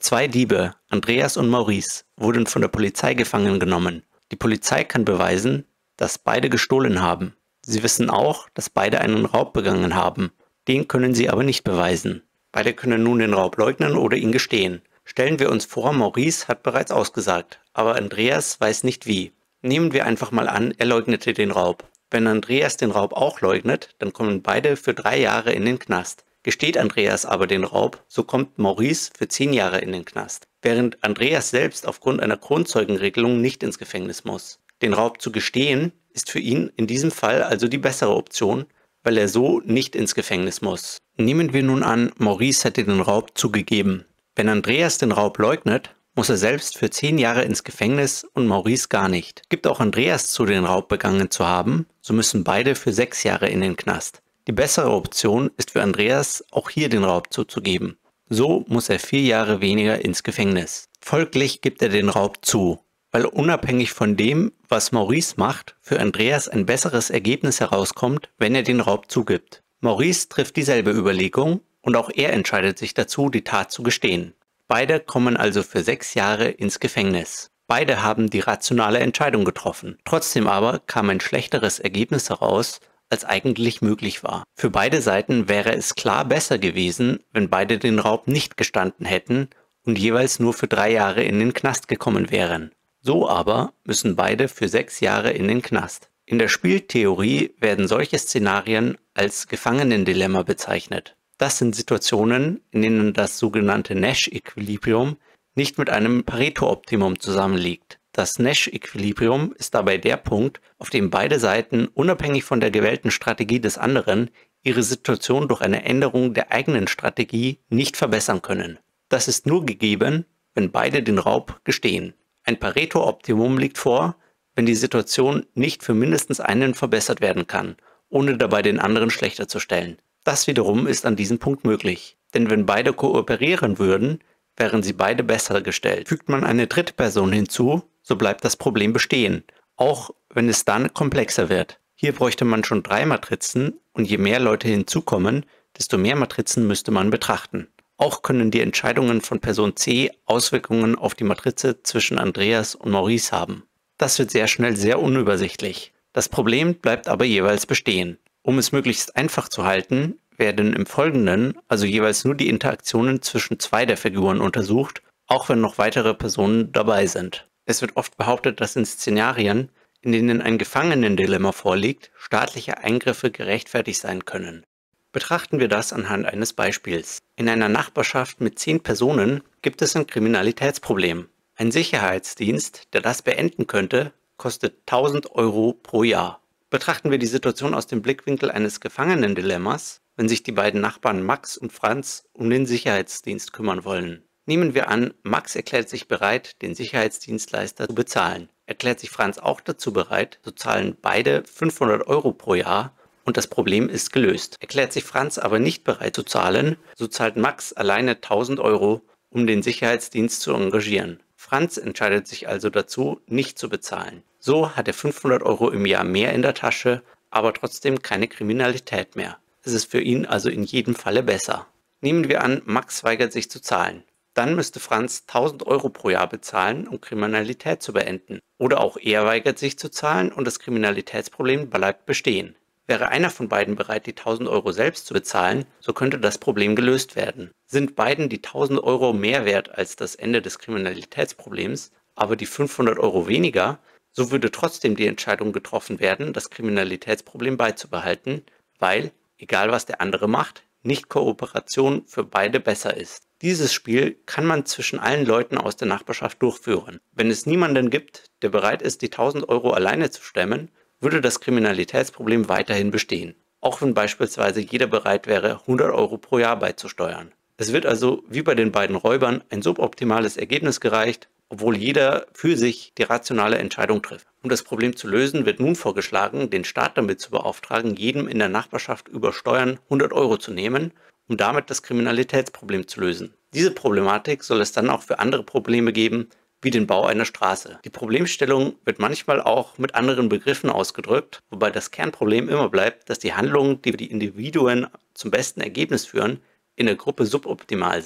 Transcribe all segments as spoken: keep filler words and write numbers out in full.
Zwei Diebe, Andreas und Maurice, wurden von der Polizei gefangen genommen. Die Polizei kann beweisen, dass beide gestohlen haben. Sie wissen auch, dass beide einen Raub begangen haben. Den können sie aber nicht beweisen. Beide können nun den Raub leugnen oder ihn gestehen. Stellen wir uns vor, Maurice hat bereits ausgesagt, aber Andreas weiß nicht wie. Nehmen wir einfach mal an, er leugnete den Raub. Wenn Andreas den Raub auch leugnet, dann kommen beide für drei Jahre in den Knast. Gesteht Andreas aber den Raub, so kommt Maurice für zehn Jahre in den Knast, während Andreas selbst aufgrund einer Kronzeugenregelung nicht ins Gefängnis muss. Den Raub zu gestehen, ist für ihn in diesem Fall also die bessere Option, weil er so nicht ins Gefängnis muss. Nehmen wir nun an, Maurice hätte den Raub zugegeben. Wenn Andreas den Raub leugnet, muss er selbst für zehn Jahre ins Gefängnis und Maurice gar nicht. Gibt auch Andreas zu, den Raub begangen zu haben, so müssen beide für sechs Jahre in den Knast. Die bessere Option ist für Andreas, auch hier den Raub zuzugeben. So muss er vier Jahre weniger ins Gefängnis. Folglich gibt er den Raub zu, weil unabhängig von dem, was Maurice macht, für Andreas ein besseres Ergebnis herauskommt, wenn er den Raub zugibt. Maurice trifft dieselbe Überlegung und auch er entscheidet sich dazu, die Tat zu gestehen. Beide kommen also für sechs Jahre ins Gefängnis. Beide haben die rationale Entscheidung getroffen. Trotzdem aber kam ein schlechteres Ergebnis heraus, als eigentlich möglich war. Für beide Seiten wäre es klar besser gewesen, wenn beide den Raub nicht gestanden hätten und jeweils nur für drei Jahre in den Knast gekommen wären. So aber müssen beide für sechs Jahre in den Knast. In der Spieltheorie werden solche Szenarien als Gefangenendilemma bezeichnet. Das sind Situationen, in denen das sogenannte Nash-Äquilibrium nicht mit einem Pareto-Optimum zusammenliegt. Das Nash-Äquilibrium ist dabei der Punkt, auf dem beide Seiten unabhängig von der gewählten Strategie des anderen ihre Situation durch eine Änderung der eigenen Strategie nicht verbessern können. Das ist nur gegeben, wenn beide den Raub gestehen. Ein Pareto-Optimum liegt vor, wenn die Situation nicht für mindestens einen verbessert werden kann, ohne dabei den anderen schlechter zu stellen. Das wiederum ist an diesem Punkt möglich, denn wenn beide kooperieren würden, wären sie beide besser gestellt. Fügt man eine dritte Person hinzu, so bleibt das Problem bestehen, auch wenn es dann komplexer wird. Hier bräuchte man schon drei Matrizen und je mehr Leute hinzukommen, desto mehr Matrizen müsste man betrachten. Auch können die Entscheidungen von Person C Auswirkungen auf die Matrize zwischen Andreas und Maurice haben. Das wird sehr schnell sehr unübersichtlich. Das Problem bleibt aber jeweils bestehen. Um es möglichst einfach zu halten, werden im Folgenden also jeweils nur die Interaktionen zwischen zwei der Figuren untersucht, auch wenn noch weitere Personen dabei sind. Es wird oft behauptet, dass in Szenarien, in denen ein Gefangenendilemma vorliegt, staatliche Eingriffe gerechtfertigt sein können. Betrachten wir das anhand eines Beispiels. In einer Nachbarschaft mit zehn Personen gibt es ein Kriminalitätsproblem. Ein Sicherheitsdienst, der das beenden könnte, kostet tausend Euro pro Jahr. Betrachten wir die Situation aus dem Blickwinkel eines Gefangenendilemmas, wenn sich die beiden Nachbarn Max und Franz um den Sicherheitsdienst kümmern wollen. Nehmen wir an, Max erklärt sich bereit, den Sicherheitsdienstleister zu bezahlen. Erklärt sich Franz auch dazu bereit, so zahlen beide fünfhundert Euro pro Jahr und das Problem ist gelöst. Erklärt sich Franz aber nicht bereit zu zahlen, so zahlt Max alleine tausend Euro, um den Sicherheitsdienst zu engagieren. Franz entscheidet sich also dazu, nicht zu bezahlen. So hat er fünfhundert Euro im Jahr mehr in der Tasche, aber trotzdem keine Kriminalität mehr. Es ist für ihn also in jedem Falle besser. Nehmen wir an, Max weigert sich zu zahlen. Dann müsste Franz tausend Euro pro Jahr bezahlen, um Kriminalität zu beenden. Oder auch er weigert sich zu zahlen und das Kriminalitätsproblem bleibt bestehen. Wäre einer von beiden bereit, die tausend Euro selbst zu bezahlen, so könnte das Problem gelöst werden. Sind beiden die tausend Euro mehr wert als das Ende des Kriminalitätsproblems, aber die fünfhundert Euro weniger, so würde trotzdem die Entscheidung getroffen werden, das Kriminalitätsproblem beizubehalten, weil, egal was der andere macht, Nicht-Kooperation für beide besser ist. Dieses Spiel kann man zwischen allen Leuten aus der Nachbarschaft durchführen. Wenn es niemanden gibt, der bereit ist, die tausend Euro alleine zu stemmen, würde das Kriminalitätsproblem weiterhin bestehen, auch wenn beispielsweise jeder bereit wäre, hundert Euro pro Jahr beizusteuern. Es wird also wie bei den beiden Räubern ein suboptimales Ergebnis gereicht, obwohl jeder für sich die rationale Entscheidung trifft. Um das Problem zu lösen, wird nun vorgeschlagen, den Staat damit zu beauftragen, jedem in der Nachbarschaft über Steuern hundert Euro zu nehmen, um damit das Kriminalitätsproblem zu lösen. Diese Problematik soll es dann auch für andere Probleme geben, wie den Bau einer Straße. Die Problemstellung wird manchmal auch mit anderen Begriffen ausgedrückt, wobei das Kernproblem immer bleibt, dass die Handlungen, die die Individuen zum besten Ergebnis führen, in der Gruppe suboptimal sind.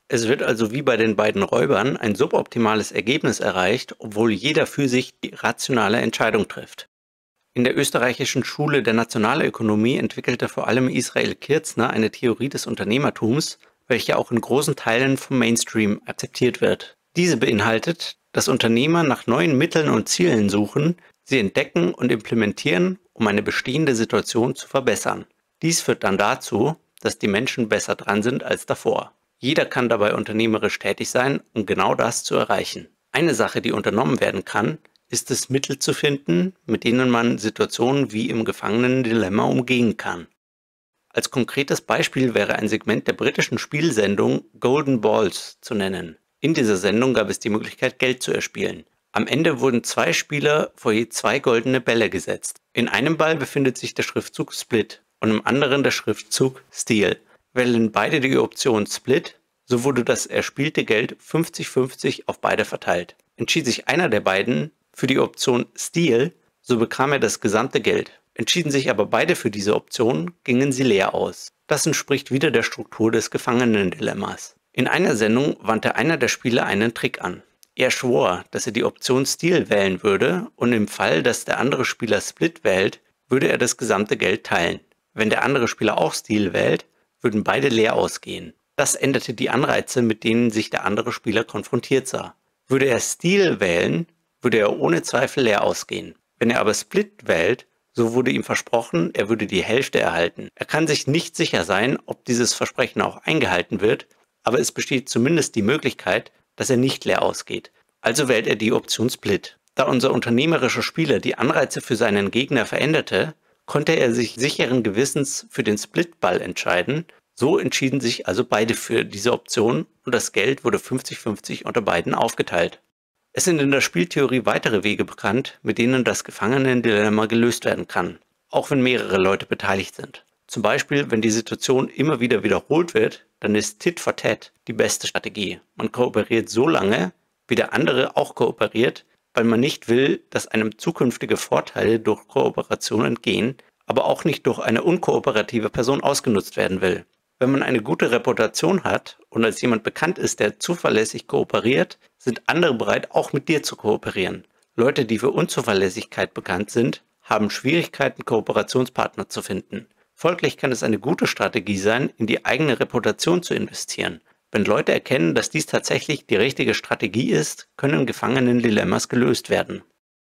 Es wird also wie bei den beiden Räubern ein suboptimales Ergebnis erreicht, obwohl jeder für sich die rationale Entscheidung trifft. In der österreichischen Schule der Nationalökonomie entwickelte vor allem Israel Kirzner eine Theorie des Unternehmertums, welche auch in großen Teilen vom Mainstream akzeptiert wird. Diese beinhaltet, dass Unternehmer nach neuen Mitteln und Zielen suchen, sie entdecken und implementieren, um eine bestehende Situation zu verbessern. Dies führt dann dazu, dass die Menschen besser dran sind als davor. Jeder kann dabei unternehmerisch tätig sein, um genau das zu erreichen. Eine Sache, die unternommen werden kann, ist es, Mittel zu finden, mit denen man Situationen wie im Gefangenendilemma umgehen kann. Als konkretes Beispiel wäre ein Segment der britischen Spielsendung Golden Balls zu nennen. In dieser Sendung gab es die Möglichkeit, Geld zu erspielen. Am Ende wurden zwei Spieler vor je zwei goldene Bälle gesetzt. In einem Ball befindet sich der Schriftzug Split und im anderen der Schriftzug Steal. Wählen beide die Option Split, so wurde das erspielte Geld fünfzig fünfzig auf beide verteilt. Entschied sich einer der beiden für die Option Steal, so bekam er das gesamte Geld. Entschieden sich aber beide für diese Option, gingen sie leer aus. Das entspricht wieder der Struktur des Gefangenendilemmas. In einer Sendung wandte einer der Spieler einen Trick an. Er schwor, dass er die Option Steal wählen würde und im Fall, dass der andere Spieler Split wählt, würde er das gesamte Geld teilen. Wenn der andere Spieler auch Steal wählt, würden beide leer ausgehen. Das änderte die Anreize, mit denen sich der andere Spieler konfrontiert sah. Würde er Steal wählen, würde er ohne Zweifel leer ausgehen. Wenn er aber Split wählt, so wurde ihm versprochen, er würde die Hälfte erhalten. Er kann sich nicht sicher sein, ob dieses Versprechen auch eingehalten wird, aber es besteht zumindest die Möglichkeit, dass er nicht leer ausgeht. Also wählt er die Option Split. Da unser unternehmerischer Spieler die Anreize für seinen Gegner veränderte, konnte er sich sicheren Gewissens für den Splitball entscheiden. So entschieden sich also beide für diese Option und das Geld wurde fünfzig fünfzig unter beiden aufgeteilt. Es sind in der Spieltheorie weitere Wege bekannt, mit denen das Gefangenendilemma gelöst werden kann, auch wenn mehrere Leute beteiligt sind. Zum Beispiel, wenn die Situation immer wieder wiederholt wird, dann ist Tit for Tat die beste Strategie. Man kooperiert so lange, wie der andere auch kooperiert, weil man nicht will, dass einem zukünftige Vorteile durch Kooperation entgehen, aber auch nicht durch eine unkooperative Person ausgenutzt werden will. Wenn man eine gute Reputation hat und als jemand bekannt ist, der zuverlässig kooperiert, sind andere bereit, auch mit dir zu kooperieren. Leute, die für Unzuverlässigkeit bekannt sind, haben Schwierigkeiten, Kooperationspartner zu finden. Folglich kann es eine gute Strategie sein, in die eigene Reputation zu investieren. Wenn Leute erkennen, dass dies tatsächlich die richtige Strategie ist, können Gefangenendilemmas gelöst werden.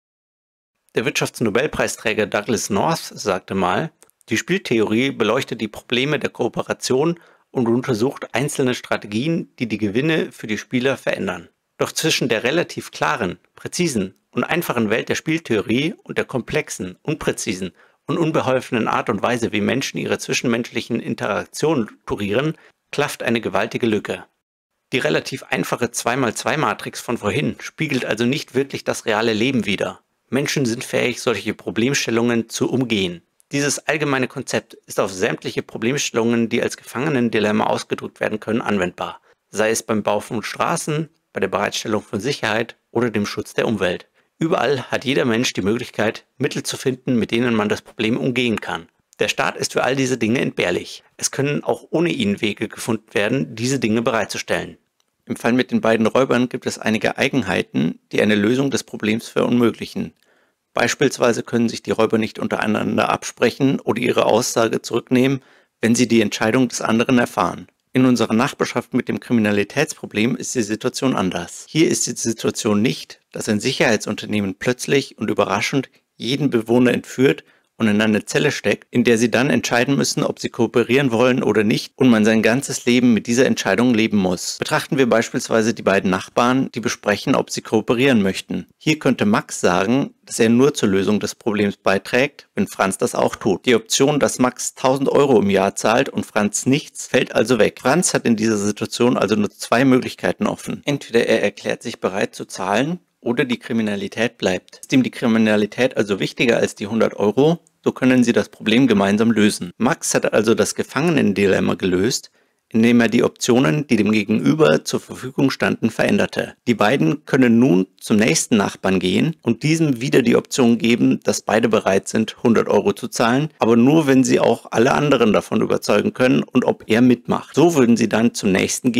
Der Wirtschaftsnobelpreisträger Douglas North sagte mal, die Spieltheorie beleuchtet die Probleme der Kooperation und untersucht einzelne Strategien, die die Gewinne für die Spieler verändern. Doch zwischen der relativ klaren, präzisen und einfachen Welt der Spieltheorie und der komplexen, unpräzisen und unbeholfenen Art und Weise, wie Menschen ihre zwischenmenschlichen Interaktionen strukturieren, klafft eine gewaltige Lücke. Die relativ einfache zwei mal zwei Matrix von vorhin spiegelt also nicht wirklich das reale Leben wider. Menschen sind fähig, solche Problemstellungen zu umgehen. Dieses allgemeine Konzept ist auf sämtliche Problemstellungen, die als Gefangenendilemma ausgedrückt werden können, anwendbar. Sei es beim Bau von Straßen, bei der Bereitstellung von Sicherheit oder dem Schutz der Umwelt. Überall hat jeder Mensch die Möglichkeit, Mittel zu finden, mit denen man das Problem umgehen kann. Der Staat ist für all diese Dinge entbehrlich. Es können auch ohne ihn Wege gefunden werden, diese Dinge bereitzustellen. Im Fall mit den beiden Räubern gibt es einige Eigenheiten, die eine Lösung des Problems verunmöglichen. Beispielsweise können sich die Räuber nicht untereinander absprechen oder ihre Aussage zurücknehmen, wenn sie die Entscheidung des anderen erfahren. In unserer Nachbarschaft mit dem Kriminalitätsproblem ist die Situation anders. Hier ist die Situation nicht, dass ein Sicherheitsunternehmen plötzlich und überraschend jeden Bewohner entführt und in eine Zelle steckt, in der sie dann entscheiden müssen, ob sie kooperieren wollen oder nicht und man sein ganzes Leben mit dieser Entscheidung leben muss. Betrachten wir beispielsweise die beiden Nachbarn, die besprechen, ob sie kooperieren möchten. Hier könnte Max sagen, dass er nur zur Lösung des Problems beiträgt, wenn Franz das auch tut. Die Option, dass Max tausend Euro im Jahr zahlt und Franz nichts, fällt also weg. Franz hat in dieser Situation also nur zwei Möglichkeiten offen. Entweder er erklärt sich bereit zu zahlen, oder die Kriminalität bleibt. Ist ihm die Kriminalität also wichtiger als die hundert Euro, so können sie das Problem gemeinsam lösen. Max hat also das Gefangenendilemma gelöst, indem er die Optionen, die dem Gegenüber zur Verfügung standen, veränderte. Die beiden können nun zum nächsten Nachbarn gehen und diesem wieder die Option geben, dass beide bereit sind, hundert Euro zu zahlen, aber nur, wenn sie auch alle anderen davon überzeugen können und ob er mitmacht. So würden sie dann zum nächsten gehen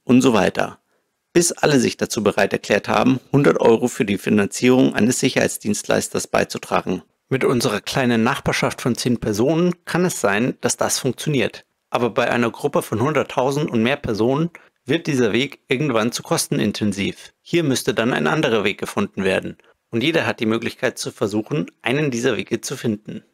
und so weiter. Bis alle sich dazu bereit erklärt haben, hundert Euro für die Finanzierung eines Sicherheitsdienstleisters beizutragen. Mit unserer kleinen Nachbarschaft von zehn Personen kann es sein, dass das funktioniert. Aber bei einer Gruppe von hunderttausend und mehr Personen wird dieser Weg irgendwann zu kostenintensiv. Hier müsste dann ein anderer Weg gefunden werden. Und jeder hat die Möglichkeit zu versuchen, einen dieser Wege zu finden.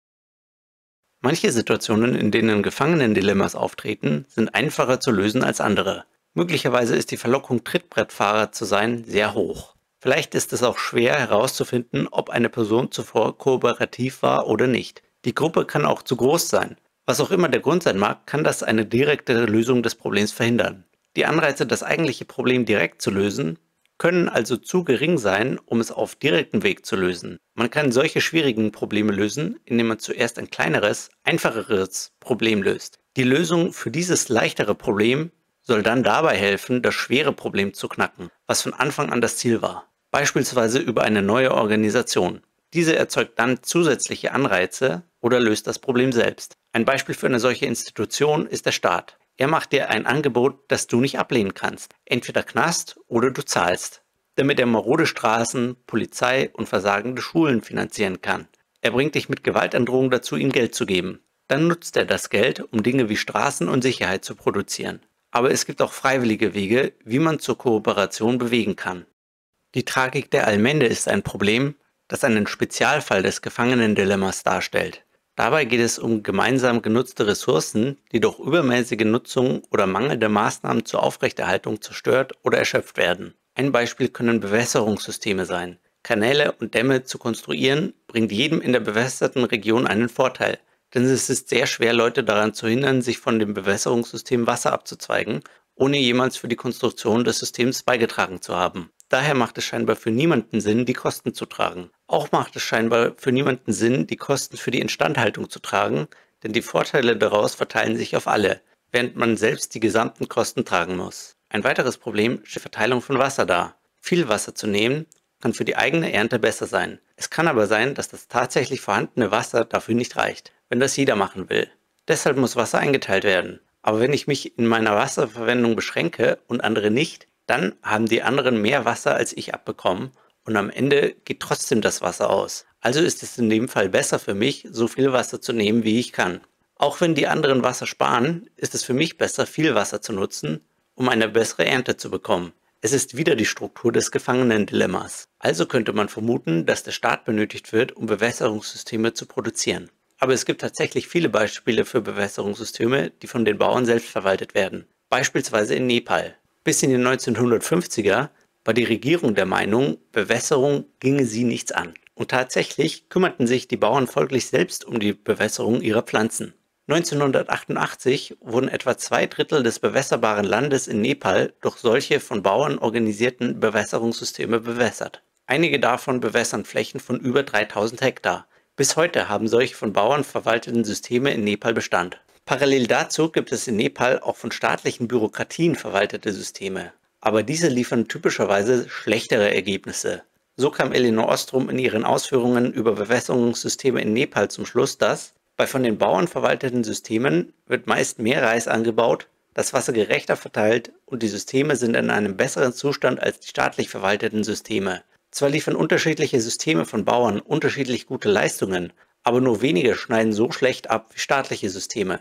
Manche Situationen, in denen Gefangenendilemmas auftreten, sind einfacher zu lösen als andere. Möglicherweise ist die Verlockung, Trittbrettfahrer zu sein, sehr hoch. Vielleicht ist es auch schwer herauszufinden, ob eine Person zuvor kooperativ war oder nicht. Die Gruppe kann auch zu groß sein. Was auch immer der Grund sein mag, kann das eine direkte Lösung des Problems verhindern. Die Anreize, das eigentliche Problem direkt zu lösen, können also zu gering sein, um es auf direktem Weg zu lösen. Man kann solche schwierigen Probleme lösen, indem man zuerst ein kleineres, einfacheres Problem löst. Die Lösung für dieses leichtere Problem soll dann dabei helfen, das schwere Problem zu knacken, was von Anfang an das Ziel war. Beispielsweise über eine neue Organisation. Diese erzeugt dann zusätzliche Anreize oder löst das Problem selbst. Ein Beispiel für eine solche Institution ist der Staat. Er macht dir ein Angebot, das du nicht ablehnen kannst. Entweder Knast oder du zahlst, damit er marode Straßen, Polizei und versagende Schulen finanzieren kann. Er bringt dich mit Gewaltandrohung dazu, ihm Geld zu geben. Dann nutzt er das Geld, um Dinge wie Straßen und Sicherheit zu produzieren. Aber es gibt auch freiwillige Wege, wie man zur Kooperation bewegen kann. Die Tragik der Allmende ist ein Problem, das einen Spezialfall des Gefangenendilemmas darstellt. Dabei geht es um gemeinsam genutzte Ressourcen, die durch übermäßige Nutzung oder mangelnde Maßnahmen zur Aufrechterhaltung zerstört oder erschöpft werden. Ein Beispiel können Bewässerungssysteme sein. Kanäle und Dämme zu konstruieren, bringt jedem in der bewässerten Region einen Vorteil. Denn es ist sehr schwer, Leute daran zu hindern, sich von dem Bewässerungssystem Wasser abzuzweigen, ohne jemals für die Konstruktion des Systems beigetragen zu haben. Daher macht es scheinbar für niemanden Sinn, die Kosten zu tragen. Auch macht es scheinbar für niemanden Sinn, die Kosten für die Instandhaltung zu tragen, denn die Vorteile daraus verteilen sich auf alle, während man selbst die gesamten Kosten tragen muss. Ein weiteres Problem stellt die Verteilung von Wasser dar. Viel Wasser zu nehmen kann für die eigene Ernte besser sein. Es kann aber sein, dass das tatsächlich vorhandene Wasser dafür nicht reicht, wenn das jeder machen will. Deshalb muss Wasser eingeteilt werden. Aber wenn ich mich in meiner Wasserverwendung beschränke und andere nicht, dann haben die anderen mehr Wasser als ich abbekommen und am Ende geht trotzdem das Wasser aus. Also ist es in dem Fall besser für mich, so viel Wasser zu nehmen, wie ich kann. Auch wenn die anderen Wasser sparen, ist es für mich besser, viel Wasser zu nutzen, um eine bessere Ernte zu bekommen. Es ist wieder die Struktur des Gefangenendilemmas. Also könnte man vermuten, dass der Staat benötigt wird, um Bewässerungssysteme zu produzieren. Aber es gibt tatsächlich viele Beispiele für Bewässerungssysteme, die von den Bauern selbst verwaltet werden. Beispielsweise in Nepal. Bis in die neunzehnhundertfünfziger war die Regierung der Meinung, Bewässerung ginge sie nichts an. Und tatsächlich kümmerten sich die Bauern folglich selbst um die Bewässerung ihrer Pflanzen. neunzehnhundertachtundachtzig wurden etwa zwei Drittel des bewässerbaren Landes in Nepal durch solche von Bauern organisierten Bewässerungssysteme bewässert. Einige davon bewässern Flächen von über dreitausend Hektar. Bis heute haben solche von Bauern verwalteten Systeme in Nepal Bestand. Parallel dazu gibt es in Nepal auch von staatlichen Bürokratien verwaltete Systeme. Aber diese liefern typischerweise schlechtere Ergebnisse. So kam Elinor Ostrom in ihren Ausführungen über Bewässerungssysteme in Nepal zum Schluss, dass bei von den Bauern verwalteten Systemen wird meist mehr Reis angebaut, das Wasser gerechter verteilt und die Systeme sind in einem besseren Zustand als die staatlich verwalteten Systeme. Zwar liefern unterschiedliche Systeme von Bauern unterschiedlich gute Leistungen, aber nur wenige schneiden so schlecht ab wie staatliche Systeme.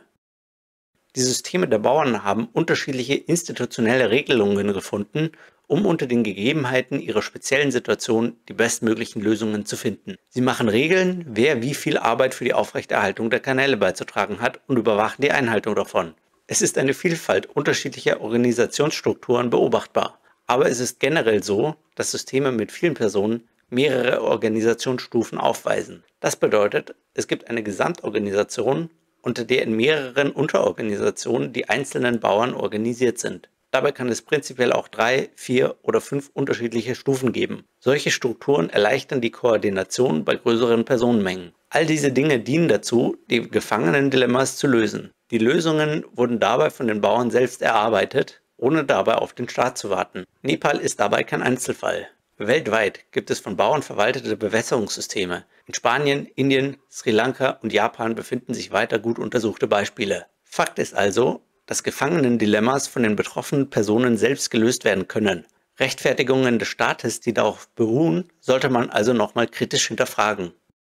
Die Systeme der Bauern haben unterschiedliche institutionelle Regelungen gefunden, um unter den Gegebenheiten ihrer speziellen Situation die bestmöglichen Lösungen zu finden. Sie machen Regeln, wer wie viel Arbeit für die Aufrechterhaltung der Kanäle beizutragen hat und überwachen die Einhaltung davon. Es ist eine Vielfalt unterschiedlicher Organisationsstrukturen beobachtbar. Aber es ist generell so, dass Systeme mit vielen Personen mehrere Organisationsstufen aufweisen. Das bedeutet, es gibt eine Gesamtorganisation, unter der in mehreren Unterorganisationen die einzelnen Bauern organisiert sind. Dabei kann es prinzipiell auch drei, vier oder fünf unterschiedliche Stufen geben. Solche Strukturen erleichtern die Koordination bei größeren Personenmengen. All diese Dinge dienen dazu, die Gefangenendilemmas zu lösen. Die Lösungen wurden dabei von den Bauern selbst erarbeitet, ohne dabei auf den Staat zu warten. Nepal ist dabei kein Einzelfall. Weltweit gibt es von Bauern verwaltete Bewässerungssysteme. In Spanien, Indien, Sri Lanka und Japan befinden sich weiter gut untersuchte Beispiele. Fakt ist also, dass Gefangenendilemmas von den betroffenen Personen selbst gelöst werden können. Rechtfertigungen des Staates, die darauf beruhen, sollte man also nochmal kritisch hinterfragen.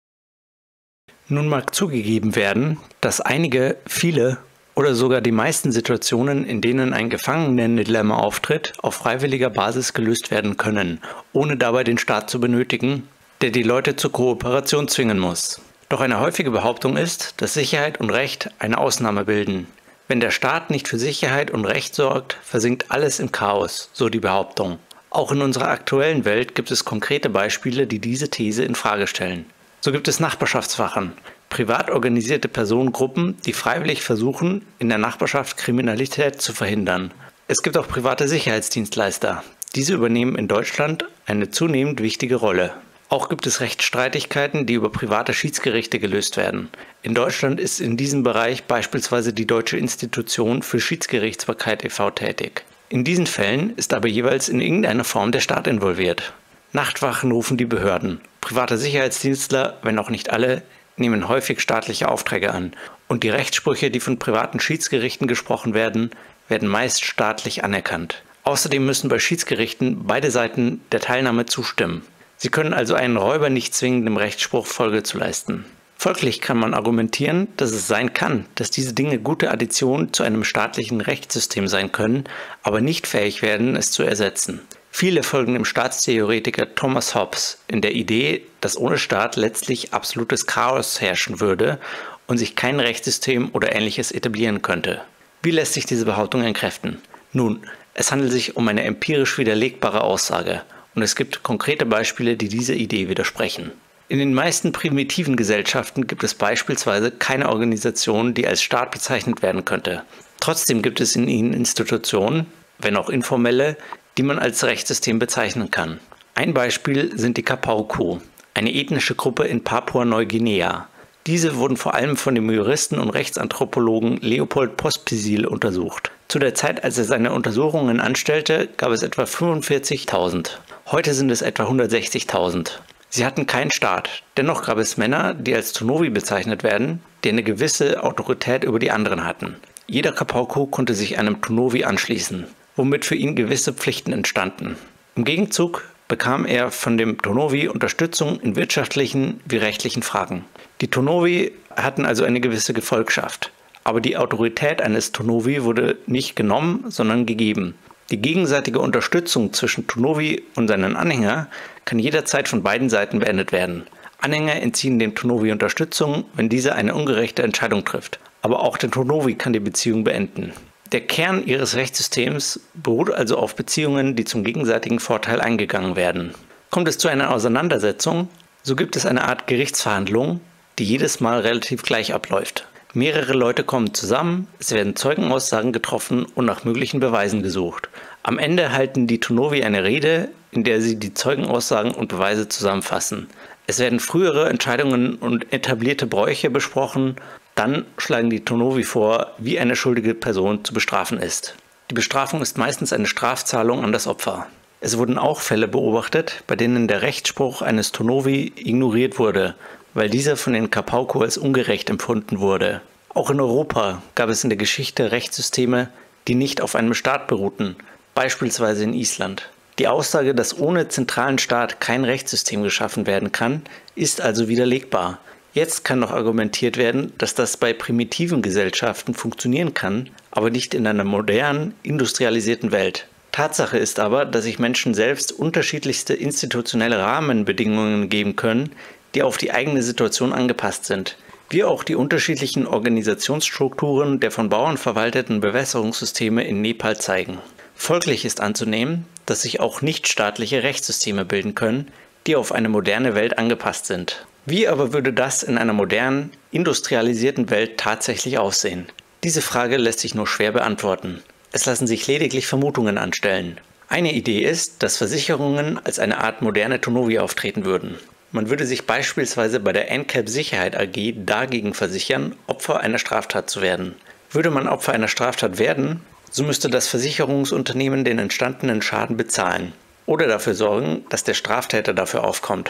Nun mag zugegeben werden, dass einige, viele oder sogar die meisten Situationen, in denen ein Gefangenendilemma auftritt, auf freiwilliger Basis gelöst werden können, ohne dabei den Staat zu benötigen, der die Leute zur Kooperation zwingen muss. Doch eine häufige Behauptung ist, dass Sicherheit und Recht eine Ausnahme bilden. Wenn der Staat nicht für Sicherheit und Recht sorgt, versinkt alles im Chaos, so die Behauptung. Auch in unserer aktuellen Welt gibt es konkrete Beispiele, die diese These in Frage stellen. So gibt es Nachbarschaftswachen, privat organisierte Personengruppen, die freiwillig versuchen, in der Nachbarschaft Kriminalität zu verhindern. Es gibt auch private Sicherheitsdienstleister. Diese übernehmen in Deutschland eine zunehmend wichtige Rolle. Auch gibt es Rechtsstreitigkeiten, die über private Schiedsgerichte gelöst werden. In Deutschland ist in diesem Bereich beispielsweise die Deutsche Institution für Schiedsgerichtsbarkeit e V tätig. In diesen Fällen ist aber jeweils in irgendeiner Form der Staat involviert. Nachtwachen rufen die Behörden. Private Sicherheitsdienstler, wenn auch nicht alle, nehmen häufig staatliche Aufträge an. Und die Rechtssprüche, die von privaten Schiedsgerichten gesprochen werden, werden meist staatlich anerkannt. Außerdem müssen bei Schiedsgerichten beide Seiten der Teilnahme zustimmen. Sie können also einen Räuber nicht zwingen, dem Rechtsspruch Folge zu leisten. Folglich kann man argumentieren, dass es sein kann, dass diese Dinge gute Additionen zu einem staatlichen Rechtssystem sein können, aber nicht fähig werden, es zu ersetzen. Viele folgen dem Staatstheoretiker Thomas Hobbes in der Idee, dass ohne Staat letztlich absolutes Chaos herrschen würde und sich kein Rechtssystem oder Ähnliches etablieren könnte. Wie lässt sich diese Behauptung entkräften? Nun, es handelt sich um eine empirisch widerlegbare Aussage. Und es gibt konkrete Beispiele, die dieser Idee widersprechen. In den meisten primitiven Gesellschaften gibt es beispielsweise keine Organisation, die als Staat bezeichnet werden könnte. Trotzdem gibt es in ihnen Institutionen, wenn auch informelle, die man als Rechtssystem bezeichnen kann. Ein Beispiel sind die Kapauku, eine ethnische Gruppe in Papua-Neuguinea. Diese wurden vor allem von dem Juristen und Rechtsanthropologen Leopold Pospisil untersucht. Zu der Zeit, als er seine Untersuchungen anstellte, gab es etwa fünfundvierzigtausend. Heute sind es etwa hundertsechzigtausend. Sie hatten keinen Staat. Dennoch gab es Männer, die als Tonovi bezeichnet werden, die eine gewisse Autorität über die anderen hatten. Jeder Kapauku konnte sich einem Tonovi anschließen, womit für ihn gewisse Pflichten entstanden. Im Gegenzug bekam er von dem Tonovi Unterstützung in wirtschaftlichen wie rechtlichen Fragen. Die Tonovi hatten also eine gewisse Gefolgschaft. Aber die Autorität eines Tonovi wurde nicht genommen, sondern gegeben. Die gegenseitige Unterstützung zwischen Tonovi und seinen Anhängern kann jederzeit von beiden Seiten beendet werden. Anhänger entziehen dem Tonovi Unterstützung, wenn dieser eine ungerechte Entscheidung trifft. Aber auch der Tonovi kann die Beziehung beenden. Der Kern ihres Rechtssystems beruht also auf Beziehungen, die zum gegenseitigen Vorteil eingegangen werden. Kommt es zu einer Auseinandersetzung, so gibt es eine Art Gerichtsverhandlung, die jedes Mal relativ gleich abläuft. Mehrere Leute kommen zusammen, es werden Zeugenaussagen getroffen und nach möglichen Beweisen gesucht. Am Ende halten die Tonovi eine Rede, in der sie die Zeugenaussagen und Beweise zusammenfassen. Es werden frühere Entscheidungen und etablierte Bräuche besprochen. Dann schlagen die Tonovi vor, wie eine schuldige Person zu bestrafen ist. Die Bestrafung ist meistens eine Strafzahlung an das Opfer. Es wurden auch Fälle beobachtet, bei denen der Rechtsspruch eines Tonovi ignoriert wurde, weil dieser von den Kapauku als ungerecht empfunden wurde. Auch in Europa gab es in der Geschichte Rechtssysteme, die nicht auf einem Staat beruhten, beispielsweise in Island. Die Aussage, dass ohne zentralen Staat kein Rechtssystem geschaffen werden kann, ist also widerlegbar. Jetzt kann noch argumentiert werden, dass das bei primitiven Gesellschaften funktionieren kann, aber nicht in einer modernen, industrialisierten Welt. Tatsache ist aber, dass sich Menschen selbst unterschiedlichste institutionelle Rahmenbedingungen geben können, die auf die eigene Situation angepasst sind, wie auch die unterschiedlichen Organisationsstrukturen der von Bauern verwalteten Bewässerungssysteme in Nepal zeigen. Folglich ist anzunehmen, dass sich auch nichtstaatliche Rechtssysteme bilden können, die auf eine moderne Welt angepasst sind. Wie aber würde das in einer modernen, industrialisierten Welt tatsächlich aussehen? Diese Frage lässt sich nur schwer beantworten. Es lassen sich lediglich Vermutungen anstellen. Eine Idee ist, dass Versicherungen als eine Art moderne Tonovi auftreten würden. Man würde sich beispielsweise bei der N C A P Sicherheit A G dagegen versichern, Opfer einer Straftat zu werden. Würde man Opfer einer Straftat werden, so müsste das Versicherungsunternehmen den entstandenen Schaden bezahlen oder dafür sorgen, dass der Straftäter dafür aufkommt.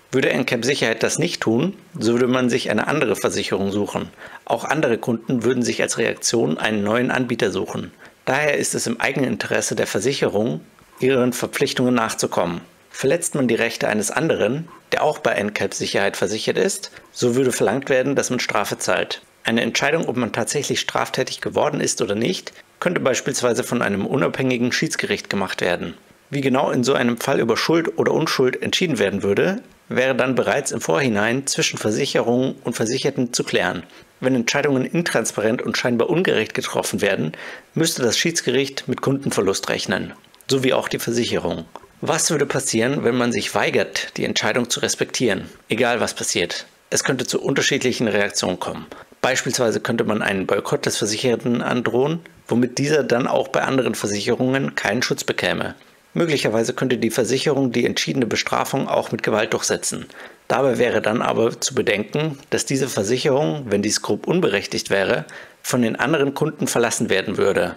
Würde N C A P Sicherheit das nicht tun, so würde man sich eine andere Versicherung suchen. Auch andere Kunden würden sich als Reaktion einen neuen Anbieter suchen. Daher ist es im eigenen Interesse der Versicherung, ihren Verpflichtungen nachzukommen. Verletzt man die Rechte eines anderen, der auch bei N C A P Sicherheit versichert ist, so würde verlangt werden, dass man Strafe zahlt. Eine Entscheidung, ob man tatsächlich straftätig geworden ist oder nicht, könnte beispielsweise von einem unabhängigen Schiedsgericht gemacht werden. Wie genau in so einem Fall über Schuld oder Unschuld entschieden werden würde, wäre dann bereits im Vorhinein zwischen Versicherungen und Versicherten zu klären. Wenn Entscheidungen intransparent und scheinbar ungerecht getroffen werden, müsste das Schiedsgericht mit Kundenverlust rechnen, sowie auch die Versicherung. Was würde passieren, wenn man sich weigert, die Entscheidung zu respektieren, egal was passiert? Es könnte zu unterschiedlichen Reaktionen kommen. Beispielsweise könnte man einen Boykott des Versicherten androhen, womit dieser dann auch bei anderen Versicherungen keinen Schutz bekäme. Möglicherweise könnte die Versicherung die entschiedene Bestrafung auch mit Gewalt durchsetzen. Dabei wäre dann aber zu bedenken, dass diese Versicherung, wenn dies grob unberechtigt wäre, von den anderen Kunden verlassen werden würde.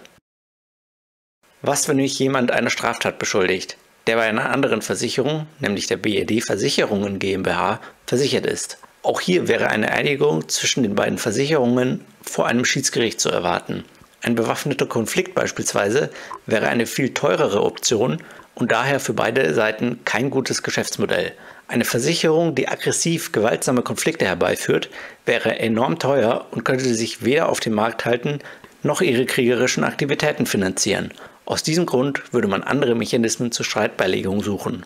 Was, wenn mich jemand einer Straftat beschuldigt, der bei einer anderen Versicherung, nämlich der B R D Versicherungen GmbH, versichert ist? Auch hier wäre eine Einigung zwischen den beiden Versicherungen vor einem Schiedsgericht zu erwarten. Ein bewaffneter Konflikt beispielsweise wäre eine viel teurere Option und daher für beide Seiten kein gutes Geschäftsmodell. Eine Versicherung, die aggressiv gewaltsame Konflikte herbeiführt, wäre enorm teuer und könnte sich weder auf dem Markt halten, noch ihre kriegerischen Aktivitäten finanzieren. Aus diesem Grund würde man andere Mechanismen zur Streitbeilegung suchen.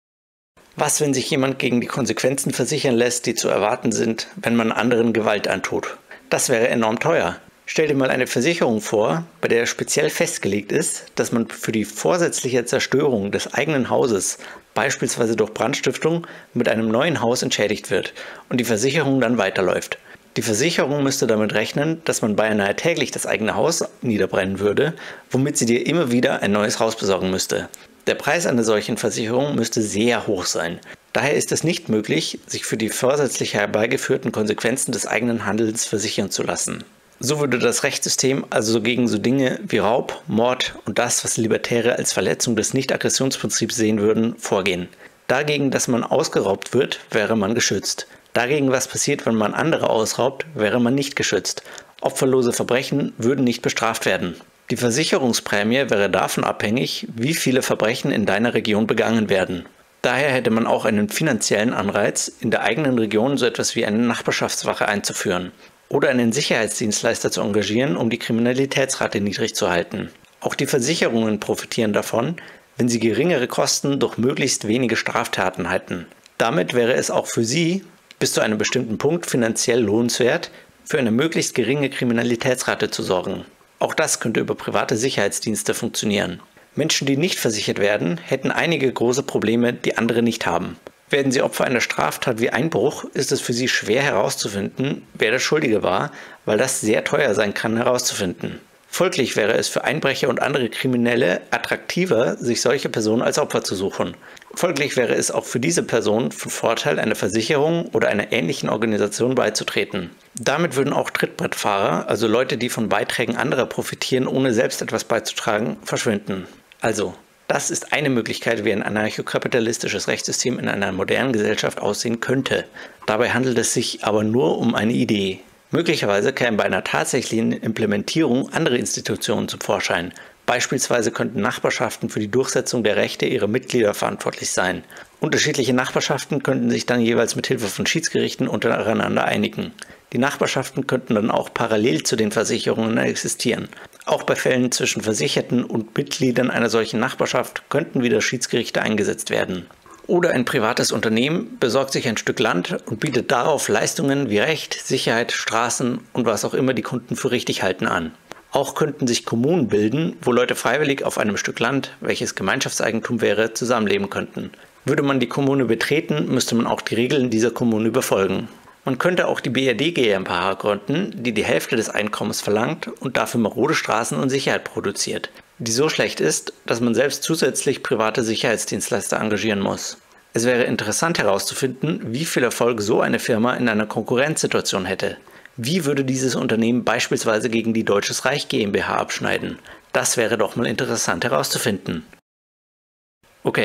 Was, wenn sich jemand gegen die Konsequenzen versichern lässt, die zu erwarten sind, wenn man anderen Gewalt antut? Das wäre enorm teuer. Stell dir mal eine Versicherung vor, bei der speziell festgelegt ist, dass man für die vorsätzliche Zerstörung des eigenen Hauses, beispielsweise durch Brandstiftung, mit einem neuen Haus entschädigt wird und die Versicherung dann weiterläuft. Die Versicherung müsste damit rechnen, dass man beinahe täglich das eigene Haus niederbrennen würde, womit sie dir immer wieder ein neues Haus besorgen müsste. Der Preis einer solchen Versicherung müsste sehr hoch sein. Daher ist es nicht möglich, sich für die vorsätzlich herbeigeführten Konsequenzen des eigenen Handelns versichern zu lassen. So würde das Rechtssystem also gegen so Dinge wie Raub, Mord und das, was Libertäre als Verletzung des Nicht-Aggressionsprinzips sehen würden, vorgehen. Dagegen, dass man ausgeraubt wird, wäre man geschützt. Dagegen, was passiert, wenn man andere ausraubt, wäre man nicht geschützt. Opferlose Verbrechen würden nicht bestraft werden. Die Versicherungsprämie wäre davon abhängig, wie viele Verbrechen in deiner Region begangen werden. Daher hätte man auch einen finanziellen Anreiz, in der eigenen Region so etwas wie eine Nachbarschaftswache einzuführen oder einen Sicherheitsdienstleister zu engagieren, um die Kriminalitätsrate niedrig zu halten. Auch die Versicherungen profitieren davon, wenn sie geringere Kosten durch möglichst wenige Straftaten hätten. Damit wäre es auch für sie bis zu einem bestimmten Punkt finanziell lohnenswert, für eine möglichst geringe Kriminalitätsrate zu sorgen. Auch das könnte über private Sicherheitsdienste funktionieren. Menschen, die nicht versichert werden, hätten einige große Probleme, die andere nicht haben. Werden sie Opfer einer Straftat wie Einbruch, ist es für sie schwer herauszufinden, wer der Schuldige war, weil das sehr teuer sein kann herauszufinden. Folglich wäre es für Einbrecher und andere Kriminelle attraktiver, sich solche Personen als Opfer zu suchen. Folglich wäre es auch für diese Person von Vorteil, einer Versicherung oder einer ähnlichen Organisation beizutreten. Damit würden auch Trittbrettfahrer, also Leute, die von Beiträgen anderer profitieren, ohne selbst etwas beizutragen, verschwinden. Also, das ist eine Möglichkeit, wie ein anarchokapitalistisches Rechtssystem in einer modernen Gesellschaft aussehen könnte. Dabei handelt es sich aber nur um eine Idee. Möglicherweise kämen bei einer tatsächlichen Implementierung andere Institutionen zum Vorschein. Beispielsweise könnten Nachbarschaften für die Durchsetzung der Rechte ihrer Mitglieder verantwortlich sein. Unterschiedliche Nachbarschaften könnten sich dann jeweils mit Hilfe von Schiedsgerichten untereinander einigen. Die Nachbarschaften könnten dann auch parallel zu den Versicherungen existieren. Auch bei Fällen zwischen Versicherten und Mitgliedern einer solchen Nachbarschaft könnten wieder Schiedsgerichte eingesetzt werden. Oder ein privates Unternehmen besorgt sich ein Stück Land und bietet darauf Leistungen wie Recht, Sicherheit, Straßen und was auch immer die Kunden für richtig halten an. Auch könnten sich Kommunen bilden, wo Leute freiwillig auf einem Stück Land, welches Gemeinschaftseigentum wäre, zusammenleben könnten. Würde man die Kommune betreten, müsste man auch die Regeln dieser Kommune befolgen. Man könnte auch die B R D GmbH gründen, die die Hälfte des Einkommens verlangt und dafür marode Straßen und Sicherheit produziert, die so schlecht ist, dass man selbst zusätzlich private Sicherheitsdienstleister engagieren muss. Es wäre interessant herauszufinden, wie viel Erfolg so eine Firma in einer Konkurrenzsituation hätte. Wie würde dieses Unternehmen beispielsweise gegen die Deutsches Reich GmbH abschneiden? Das wäre doch mal interessant herauszufinden. Okay,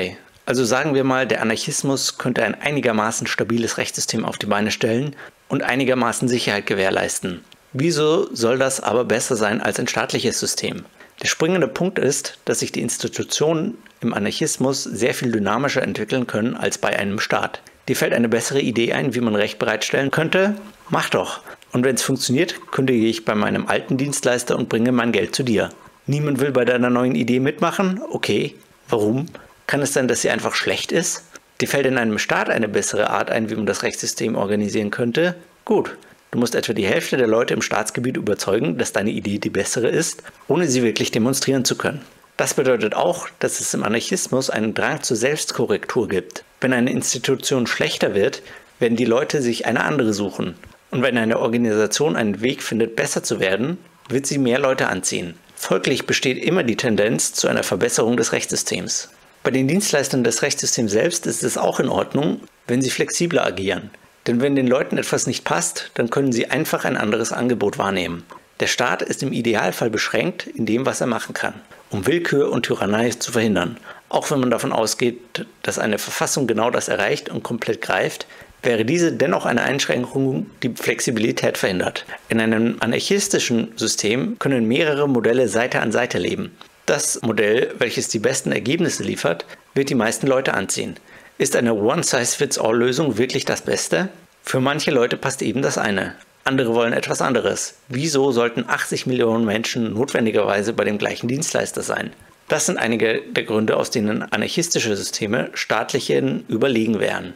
Also sagen wir mal, der Anarchismus könnte ein einigermaßen stabiles Rechtssystem auf die Beine stellen und einigermaßen Sicherheit gewährleisten. Wieso soll das aber besser sein als ein staatliches System? Der springende Punkt ist, dass sich die Institutionen im Anarchismus sehr viel dynamischer entwickeln können als bei einem Staat. Dir fällt eine bessere Idee ein, wie man Recht bereitstellen könnte? Mach doch! Und wenn es funktioniert, kündige ich bei meinem alten Dienstleister und bringe mein Geld zu dir. Niemand will bei deiner neuen Idee mitmachen? Okay. Warum? Kann es sein, dass sie einfach schlecht ist? Dir fällt in einem Staat eine bessere Art ein, wie man das Rechtssystem organisieren könnte? Gut. Du musst etwa die Hälfte der Leute im Staatsgebiet überzeugen, dass deine Idee die bessere ist, ohne sie wirklich demonstrieren zu können. Das bedeutet auch, dass es im Anarchismus einen Drang zur Selbstkorrektur gibt. Wenn eine Institution schlechter wird, werden die Leute sich eine andere suchen. Und wenn eine Organisation einen Weg findet, besser zu werden, wird sie mehr Leute anziehen. Folglich besteht immer die Tendenz zu einer Verbesserung des Rechtssystems. Bei den Dienstleistern des Rechtssystems selbst ist es auch in Ordnung, wenn sie flexibler agieren. Denn wenn den Leuten etwas nicht passt, dann können sie einfach ein anderes Angebot wahrnehmen. Der Staat ist im Idealfall beschränkt in dem, was er machen kann, um Willkür und Tyrannei zu verhindern. Auch wenn man davon ausgeht, dass eine Verfassung genau das erreicht und komplett greift, wäre diese dennoch eine Einschränkung, die Flexibilität verhindert. In einem anarchistischen System können mehrere Modelle Seite an Seite leben. Das Modell, welches die besten Ergebnisse liefert, wird die meisten Leute anziehen. Ist eine One-Size-Fits-All-Lösung wirklich das Beste? Für manche Leute passt eben das eine. Andere wollen etwas anderes. Wieso sollten achtzig Millionen Menschen notwendigerweise bei dem gleichen Dienstleister sein? Das sind einige der Gründe, aus denen anarchistische Systeme staatlichen überlegen wären.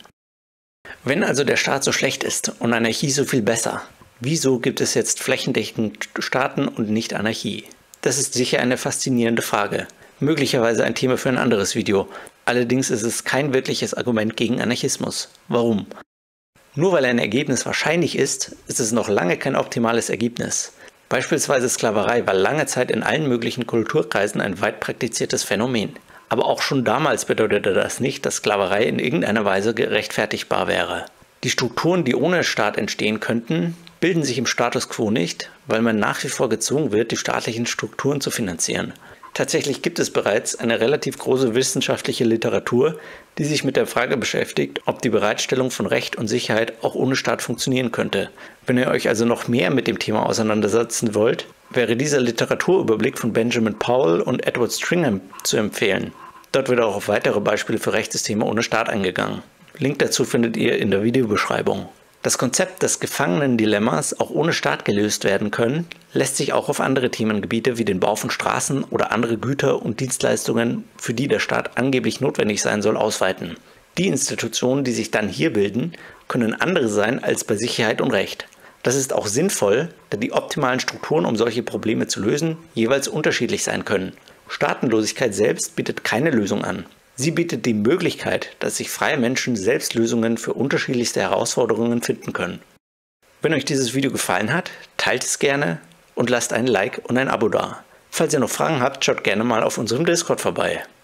Wenn also der Staat so schlecht ist und Anarchie so viel besser, wieso gibt es jetzt flächendeckend Staaten und nicht Anarchie? Das ist sicher eine faszinierende Frage. Möglicherweise ein Thema für ein anderes Video. Allerdings ist es kein wirkliches Argument gegen Anarchismus. Warum? Nur weil ein Ergebnis wahrscheinlich ist, ist es noch lange kein optimales Ergebnis. Beispielsweise Sklaverei war lange Zeit in allen möglichen Kulturkreisen ein weit praktiziertes Phänomen. Aber auch schon damals bedeutete das nicht, dass Sklaverei in irgendeiner Weise gerechtfertigbar wäre. Die Strukturen, die ohne Staat entstehen könnten, bilden sich im Status quo nicht, weil man nach wie vor gezwungen wird, die staatlichen Strukturen zu finanzieren. Tatsächlich gibt es bereits eine relativ große wissenschaftliche Literatur, die sich mit der Frage beschäftigt, ob die Bereitstellung von Recht und Sicherheit auch ohne Staat funktionieren könnte. Wenn ihr euch also noch mehr mit dem Thema auseinandersetzen wollt, wäre dieser Literaturüberblick von Benjamin Powell und Edward Stringham zu empfehlen. Dort wird auch auf weitere Beispiele für Rechtssysteme ohne Staat eingegangen. Link dazu findet ihr in der Videobeschreibung. Das Konzept des Gefangenen-Dilemmas auch ohne Staat gelöst werden können, lässt sich auch auf andere Themengebiete wie den Bau von Straßen oder andere Güter und Dienstleistungen, für die der Staat angeblich notwendig sein soll, ausweiten. Die Institutionen, die sich dann hier bilden, können andere sein als bei Sicherheit und Recht. Das ist auch sinnvoll, da die optimalen Strukturen, um solche Probleme zu lösen, jeweils unterschiedlich sein können. Staatenlosigkeit selbst bietet keine Lösung an. Sie bietet die Möglichkeit, dass sich freie Menschen selbst Lösungen für unterschiedlichste Herausforderungen finden können. Wenn euch dieses Video gefallen hat, teilt es gerne und lasst ein Like und ein Abo da. Falls ihr noch Fragen habt, schaut gerne mal auf unserem Discord vorbei.